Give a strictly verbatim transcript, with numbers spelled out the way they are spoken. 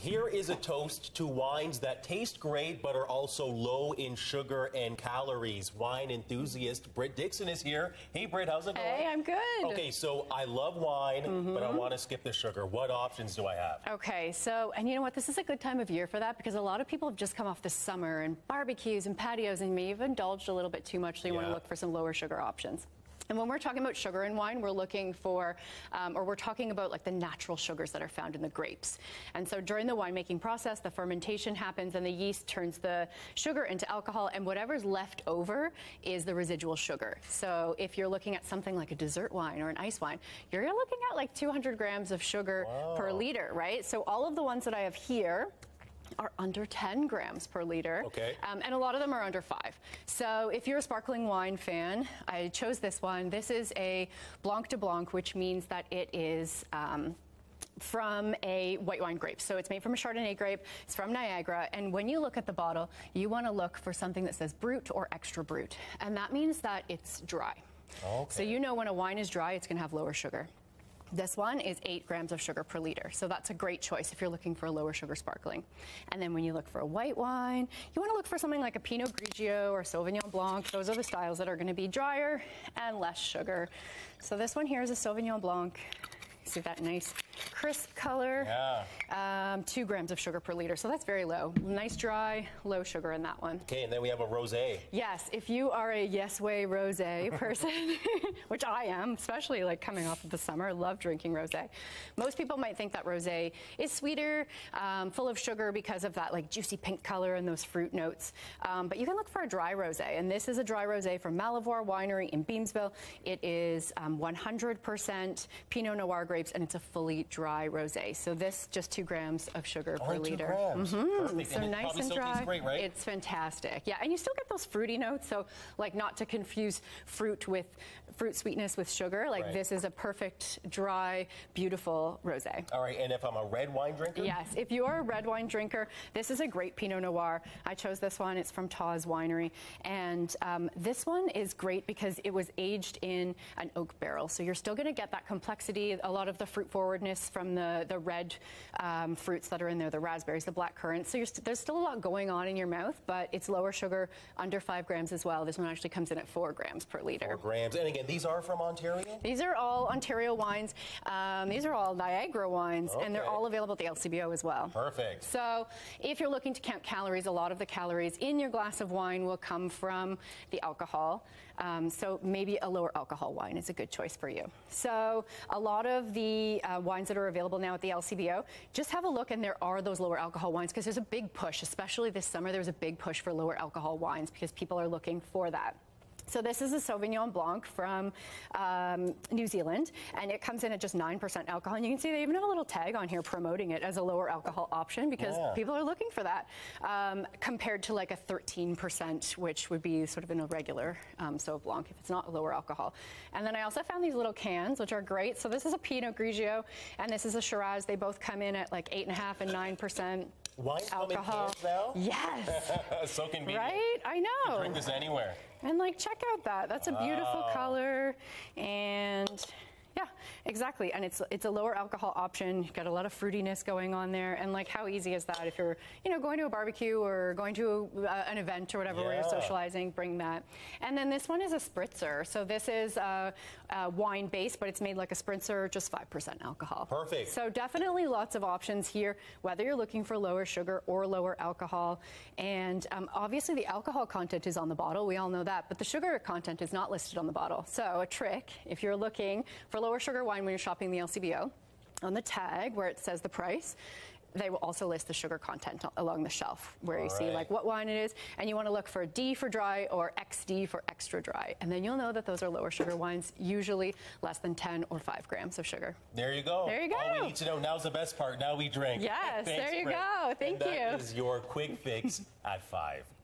Here is a toast to wines that taste great but are also low in sugar and calories. Wine enthusiast Britt Dixon is here. Hey, Britt, how's it going? Hey, I'm good. Okay, so I love wine, mm-hmm. but I want to skip the sugar. What options do I have? Okay, so, and you know what? This is a good time of year for that because a lot of people have just come off the summer and barbecues and patios and may have indulged a little bit too much, so you yeah. want to look for some lower sugar options. And when we're talking about sugar in wine, we're looking for, um, or we're talking about like the natural sugars that are found in the grapes. And so during the winemaking process, the fermentation happens and the yeast turns the sugar into alcohol, and whatever's left over is the residual sugar. So if you're looking at something like a dessert wine or an ice wine, you're looking at like two hundred grams of sugar wow. per liter, right? So all of the ones that I have here are under ten grams per liter, okay. um, and a lot of them are under five. So if you're a sparkling wine fan, I chose this one. This is a Blanc de Blanc, which means that it is um, from a white wine grape. So it's made from a Chardonnay grape. It's from Niagara. And when you look at the bottle, you want to look for something that says Brut or Extra Brut. And that means that it's dry. Okay. So you know when a wine is dry, it's going to have lower sugar. This one is eight grams of sugar per liter, so that's a great choice if you're looking for a lower sugar sparkling. And then when you look for a white wine, you want to look for something like a Pinot Grigio or Sauvignon Blanc. Those are the styles that are going to be drier and less sugar. So this one here is a Sauvignon Blanc. See that nice crisp color? Yeah. Um, two grams of sugar per liter, so that's very low. Nice dry, low sugar in that one. Okay, and then we have a rosé. Yes, if you are a yes way rosé person, which I am, especially like coming off of the summer, I love drinking rosé. Most people might think that rosé is sweeter, um, full of sugar because of that like juicy pink color and those fruit notes. Um, but you can look for a dry rosé, and this is a dry rosé from Malivoire Winery in Beamsville. It is um, one hundred percent Pinot Noir grapes, and it's a fully dry rosé. So this just two grams of sugar Only per liter. Two grams. Mm-hmm. Perfect. So and it nice probably and still dry. tastes great, right? It's fantastic. Yeah, and you still get those fruity notes. So like not to confuse fruit with fruit sweetness with sugar. Like right. this is a perfect dry, beautiful rosé. All right, and if I'm a red wine drinker? Yes, if you're a red wine drinker, this is a great Pinot Noir. I chose this one. It's from Taw's Winery, and um, this one is great because it was aged in an oak barrel. So you're still going to get that complexity, a lot of the fruit forwardness from the the red um, fruits that are in there, the raspberries, the black currants. So you're st there's still a lot going on in your mouth, but it's lower sugar, under five grams as well. This one actually comes in at four grams per liter. Four grams, and again, these are from Ontario? These are all Ontario wines. Um, these are all Niagara wines, okay. and they're all available at the L C B O as well. Perfect. So if you're looking to count calories, a lot of the calories in your glass of wine will come from the alcohol. Um, so maybe a lower alcohol wine is a good choice for you. So a lot of the uh, wines that are available now at the L C B O, just have a look, and there are those lower alcohol wines because there's a big push, especially this summer, there's a big push for lower alcohol wines because people are looking for that. So this is a Sauvignon Blanc from um, New Zealand, and it comes in at just nine percent alcohol. And you can see they even have a little tag on here promoting it as a lower alcohol option because yeah. people are looking for that, um, compared to like a thirteen percent, which would be sort of in a regular um, Sauv Blanc if it's not lower alcohol. And then I also found these little cans, which are great. So this is a Pinot Grigio, and this is a Shiraz. They both come in at like eight and a half and nine percent. Wines alcohol. Come in cans now? Yes. So convenient. Right? I know. You can drink this anywhere. And like, check out that. That's a beautiful oh. color. And yeah, exactly. And it's it's a lower alcohol option. You've got a lot of fruitiness going on there. And like, how easy is that if you're, you know, going to a barbecue or going to a, uh, an event or whatever yeah. where you're socializing, bring that. And then this one is a spritzer. So this is uh, uh, wine based, but it's made like a spritzer, just five percent alcohol. Perfect. So definitely lots of options here, whether you're looking for lower sugar or lower alcohol. And um, obviously the alcohol content is on the bottle. We all know that. But the sugar content is not listed on the bottle. So a trick, if you're looking for lower sugar wine when you're shopping the L C B O, on the tag where it says the price, they will also list the sugar content along the shelf where you All see right. like what wine it is, and you want to look for D for dry or X D for extra dry, and then you'll know that those are lower sugar wines, usually less than ten or five grams of sugar. There you go. There you go. All we need to know now's the best part. Now we drink. Yes, Thanks, there you Britt. go. Thank and you. That is your quick fix at five.